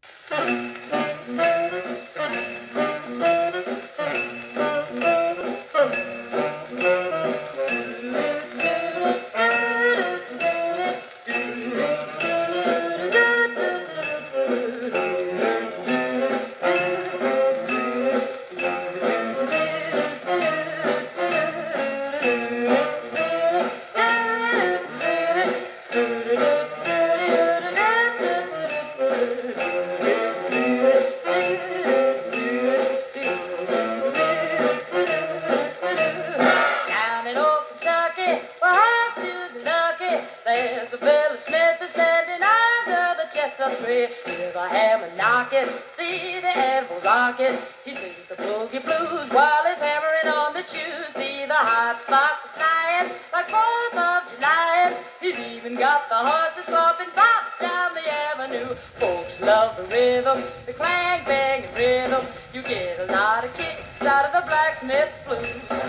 Here's a hammer knocking, see the anvil rocking. He sings the boogie blues while he's hammering on the shoes. See the hot spots flying like 4th of July. He's even got the horses flopping pop down the avenue. Folks love the rhythm, the clang banging rhythm. You get a lot of kicks out of the Blacksmith blues.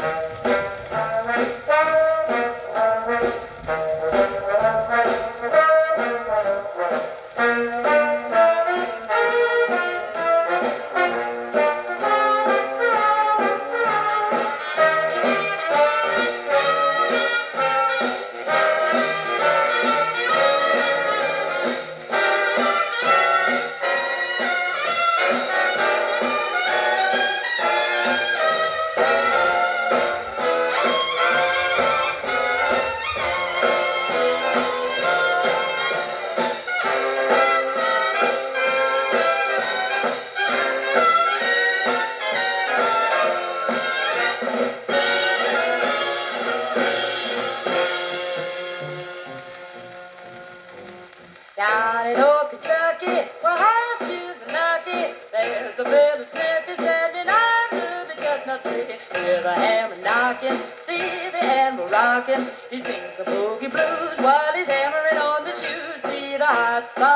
Down in old Kentucky, where horseshoes are lucky, there's the fiddler Snippy standing under the chestnut tree. Hear the hammer knocking, see the anvil rocking. He sings the boogie blues while he's hammering on the shoes. See the hot spot